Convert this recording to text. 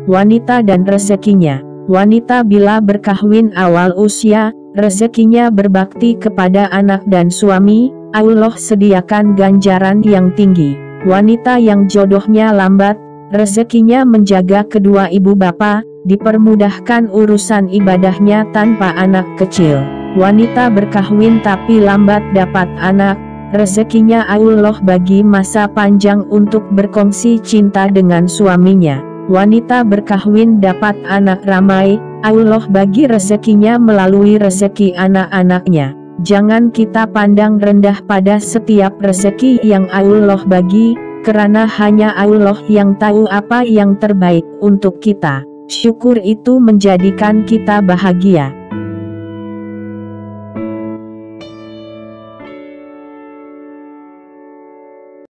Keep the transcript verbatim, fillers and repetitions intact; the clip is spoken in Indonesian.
wanita dan rezekinya. Wanita bila berkahwin awal usia, rezekinya berbakti kepada anak dan suami, Allah sediakan ganjaran yang tinggi. Wanita yang jodohnya lambat, rezekinya menjaga kedua ibu bapa, dipermudahkan urusan ibadahnya tanpa anak kecil. Wanita berkahwin tapi lambat dapat anak, rezekinya Allah bagi masa panjang untuk berkongsi cinta dengan suaminya. Wanita berkahwin dapat anak ramai, Allah bagi rezekinya melalui rezeki anak-anaknya. Jangan kita pandang rendah pada setiap rezeki yang Allah bagi, karena hanya Allah yang tahu apa yang terbaik untuk kita. Syukur itu menjadikan kita bahagia.